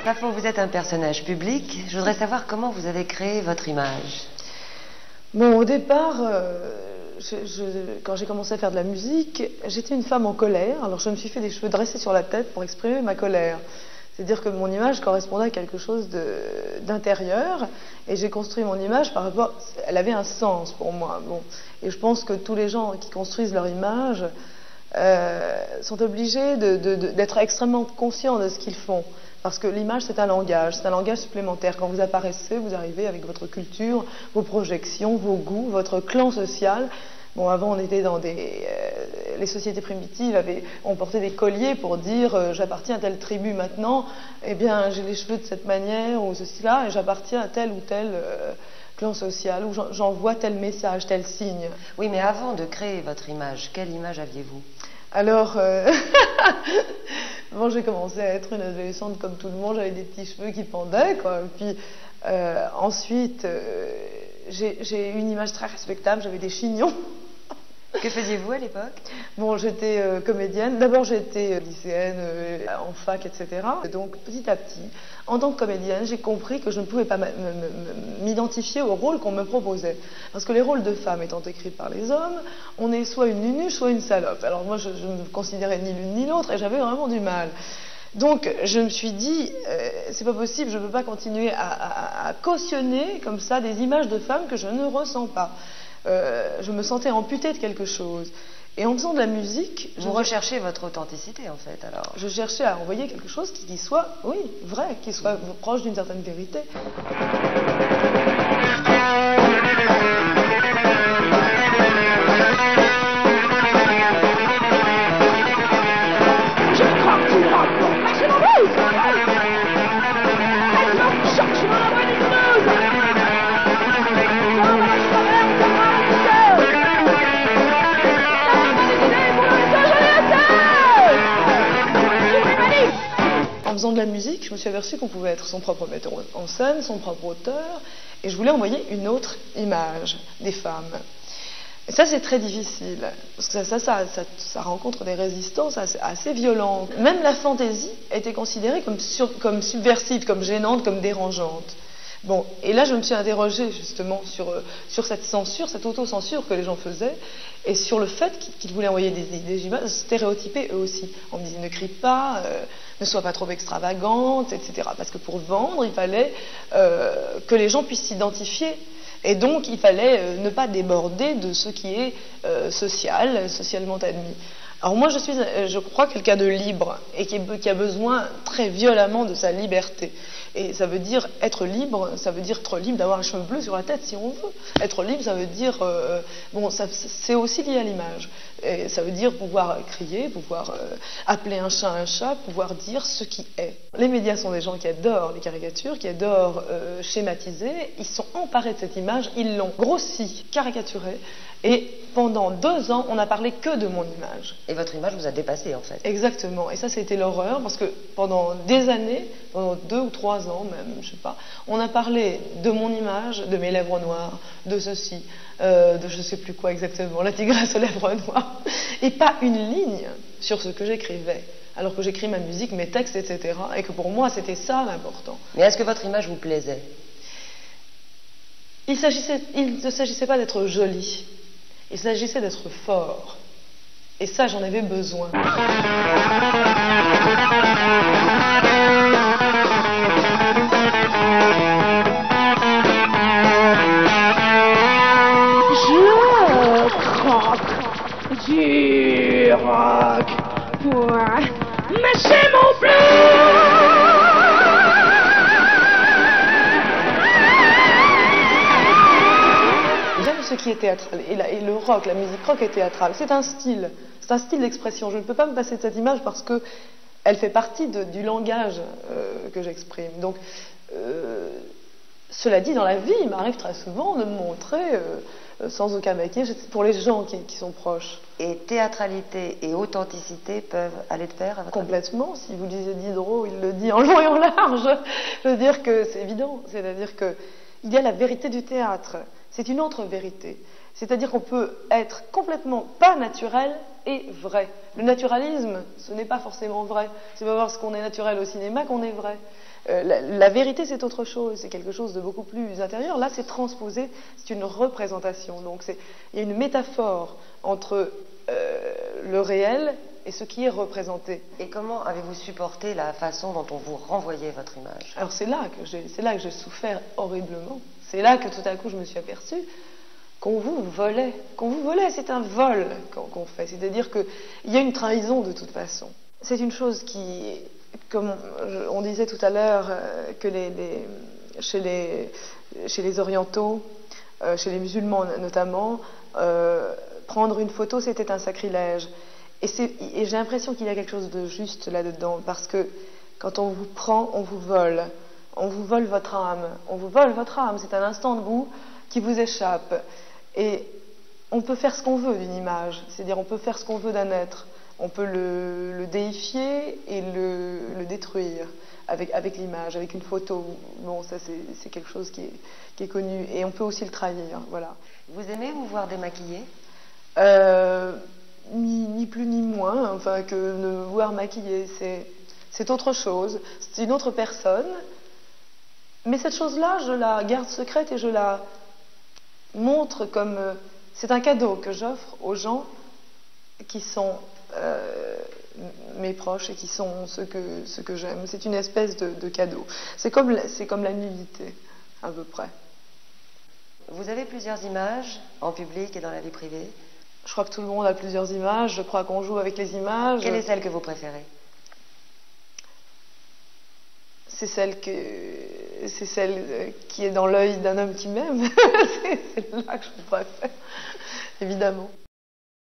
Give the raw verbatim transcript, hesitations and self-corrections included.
Pas faux, vous êtes un personnage public. Je voudrais savoir comment vous avez créé votre image. Bon, au départ, euh, je, je, quand j'ai commencé à faire de la musique, j'étais une femme en colère. Alors je me suis fait des cheveux dressés sur la tête pour exprimer ma colère. C'est-à-dire que mon image correspondait à quelque chose d'intérieur, et j'ai construit mon image par rapport... Elle avait un sens pour moi. Bon. Et je pense que tous les gens qui construisent leur image euh, sont obligés de, de, de, d'être extrêmement conscients de ce qu'ils font. Parce que l'image, c'est un langage, c'est un langage supplémentaire. Quand vous apparaissez, vous arrivez avec votre culture, vos projections, vos goûts, votre clan social. Bon, avant, on était dans des... Euh, les sociétés primitives avaient, on portait des colliers pour dire euh, j'appartiens à telle tribu. Maintenant, eh bien, j'ai les cheveux de cette manière ou ceci-là, et j'appartiens à tel ou tel euh, clan social, ou j'envoie tel message, tel signe. Oui, mais avant de créer votre image, quelle image aviez-vous? Alors, euh... bon, j'ai commencé à être une adolescente comme tout le monde, j'avais des petits cheveux qui pendaient, quoi. Et puis, euh, ensuite, euh, j'ai eu une image très respectable, j'avais des chignons. Que faisiez-vous à l'époque? Bon, j'étais euh, comédienne. D'abord, j'étais euh, lycéenne, euh, en fac, et cetera. Et donc, petit à petit, en tant que comédienne, j'ai compris que je ne pouvais pas m'identifier au rôle qu'on me proposait. Parce que les rôles de femmes étant écrits par les hommes, on est soit une nunuche, soit une salope. Alors moi, je ne me considérais ni l'une ni l'autre, et j'avais vraiment du mal. Donc, je me suis dit, euh, c'est pas possible, je ne peux pas continuer à, à, à cautionner comme ça des images de femmes que je ne ressens pas. Euh, je me sentais amputée de quelque chose. Et en faisant de la musique... Vous recherchez votre authenticité, en fait, alors? Je cherchais à envoyer quelque chose qui, qui soit, oui, vrai, qui soit mmh. proche d'une certaine vérité. Je crois que tu rentres pour passer mon blues. Maintenant, cherche-moi la bonne blues. En faisant de la musique, je me suis aperçue qu'on pouvait être son propre metteur en scène, son propre auteur, et je voulais envoyer une autre image des femmes. Et ça, c'est très difficile, parce que ça, ça, ça, ça, ça rencontre des résistances assez, assez violentes. Même la fantaisie a été considérée comme, sur, comme subversive, comme gênante, comme dérangeante. Bon, et là, je me suis interrogée justement sur, sur cette censure, cette auto-censure que les gens faisaient, et sur le fait qu'ils voulaient envoyer des, des images stéréotypées eux aussi. On me disait ne crie pas, euh, ne sois pas trop extravagante, et cetera. Parce que pour vendre, il fallait euh, que les gens puissent s'identifier. Et donc, il fallait euh, ne pas déborder de ce qui est euh, social, socialement admis. Alors moi, je suis, je crois, quelqu'un de libre et qui, qui a besoin très violemment de sa liberté. Et ça veut dire être libre, ça veut dire être libre d'avoir les cheveux bleus sur la tête si on veut. Être libre, ça veut dire... Euh, bon, c'est aussi lié à l'image. Et ça veut dire pouvoir crier, pouvoir euh, appeler un chat un chat, pouvoir dire ce qui est. Les médias sont des gens qui adorent les caricatures, qui adorent euh, schématiser. Ils sont emparés de cette image, ils l'ont grossie, caricaturée. Et pendant deux ans, on n'a parlé que de mon image. Et votre image vous a dépassé, en fait. Exactement. Et ça, c'était l'horreur, parce que pendant des années, pendant deux ou trois ans même, je sais pas, on a parlé de mon image, de mes lèvres noires, de ceci, euh, de je sais plus quoi exactement, la tigresse aux lèvres noires, et pas une ligne sur ce que j'écrivais. Alors que j'écris ma musique, mes textes, et cetera. Et que pour moi, c'était ça l'important. Mais est-ce que votre image vous plaisait? Il s'agissait, il ne s'agissait pas d'être jolie. Il s'agissait d'être fort. Et ça, j'en avais besoin. Je croque du rock pour mâcher mon blues. Ce qui est théâtral, et, la, et le rock, la musique rock est théâtrale, c'est un style, c'est un style d'expression. Je ne peux pas me passer de cette image parce que elle fait partie de, du langage euh, que j'exprime. Donc, euh, cela dit, dans la vie, il m'arrive très souvent de me montrer euh, sans aucun maquillage pour les gens qui, qui sont proches. Et théâtralité et authenticité peuvent aller de pair à votre Complètement. Avis. Si vous lisez Diderot, il le dit en long et en large. Je veux dire que c'est évident. C'est-à-dire que il y a la vérité du théâtre. C'est une autre vérité. C'est-à-dire qu'on peut être complètement pas naturel et vrai. Le naturalisme, ce n'est pas forcément vrai. C'est pas parce qu'on est naturel au cinéma qu'on est vrai. Euh, la, la vérité, c'est autre chose, c'est quelque chose de beaucoup plus intérieur. Là, c'est transposé, c'est une représentation. Donc, c'est, il y a une métaphore entre euh, le réel et ce qui est représenté. Et comment avez-vous supporté la façon dont on vous renvoyait votre image? Alors, c'est là que j'ai, c'est là que j'ai souffert horriblement. C'est là que tout à coup, je me suis aperçue qu'on vous volait. Qu'on vous volait, c'est un vol qu'on fait. C'est-à-dire qu'il y a une trahison de toute façon. C'est une chose qui, comme on disait tout à l'heure, que les, les, chez, les, chez les orientaux, euh, chez les musulmans notamment, euh, prendre une photo, c'était un sacrilège. Et, c'est, et j'ai l'impression qu'il y a quelque chose de juste là-dedans, parce que quand on vous prend, on vous vole. On vous vole votre âme. On vous vole votre âme. C'est un instant de vous qui vous échappe. Et on peut faire ce qu'on veut d'une image. C'est-à-dire, on peut faire ce qu'on veut d'un être. On peut le, le déifier et le, le détruire avec, avec l'image, avec une photo. Bon, ça, c'est, c'est quelque chose qui est, qui est connu. Et on peut aussi le trahir, voilà. Vous aimez vous voir démaquillée? euh, ni, ni plus ni moins, enfin, que me voir maquillée. C'est, c'est autre chose. C'est une autre personne. Mais cette chose-là, je la garde secrète et je la montre comme... Euh, c'est un cadeau que j'offre aux gens qui sont euh, mes proches et qui sont ceux que, ceux que j'aime. C'est une espèce de, de cadeau. C'est comme, c'est comme la nudité, à peu près. Vous avez plusieurs images, en public et dans la vie privée? Je crois que tout le monde a plusieurs images. Je crois qu'on joue avec les images. Quelle est celle que vous préférez? C'est celle, que, c'est celle qui est dans l'œil d'un homme qui m'aime. C'est celle-là que je préfère, évidemment.